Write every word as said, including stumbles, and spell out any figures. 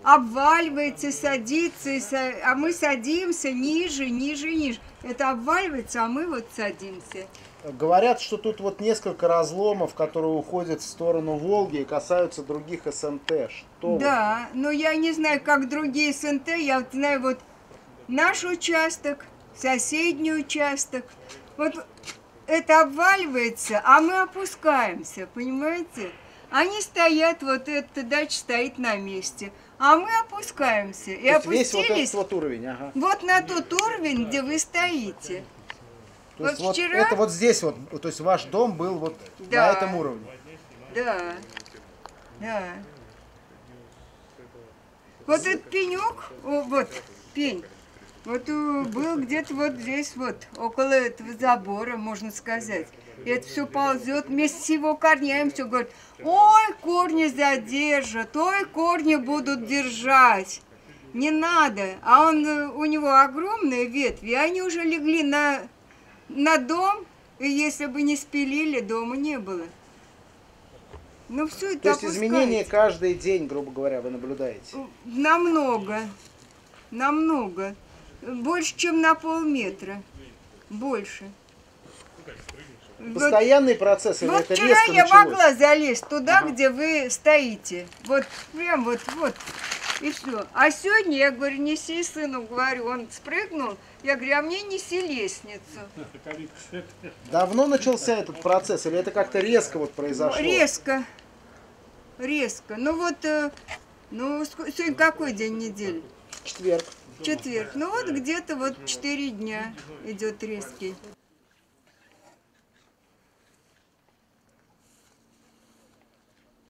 обваливается, садится, и са... а мы садимся ниже, ниже, ниже. Это обваливается, а мы вот садимся. Говорят, что тут вот несколько разломов, которые уходят в сторону Волги и касаются других СНТ. Что Да, вот? Но я не знаю, как другие СНТ, я вот знаю вот наш участок, соседний участок. Вот это обваливается, а мы опускаемся, понимаете? Они стоят, вот эта дача стоит на месте, а мы опускаемся. И то опустились весь вот этот вот уровень, ага. Вот на тот уровень, где вы стоите. То вот есть вот вчера... это вот здесь вот, то есть ваш дом был вот да, на этом уровне? Да, да. Вот этот пенек, вот пень, вот был где-то вот здесь вот, около этого забора, можно сказать. И это все ползет вместе с его корнями, все говорит, ой, корни задержат, ой, корни будут держать. Не надо. А он, у него огромные ветви, они уже легли на, на дом, и если бы не спилили, дома не было. Ну, все это То есть изменения каждый день, грубо говоря, вы наблюдаете? Намного. Намного. Больше, чем на полметра. Больше. Постоянный вот, процесс или вот это вчера резко я началось? могла залезть туда, ага. где вы стоите. Вот прям вот, вот. И все. А сегодня я говорю, неси сыну, говорю, он спрыгнул. Я говорю, а мне неси лестницу. Давно начался этот процесс или это как-то резко вот произошло? Резко. Резко. Ну вот, ну сегодня какой день недели? Четверг. Четверг. Ну вот где-то вот четыре дня идет резкий.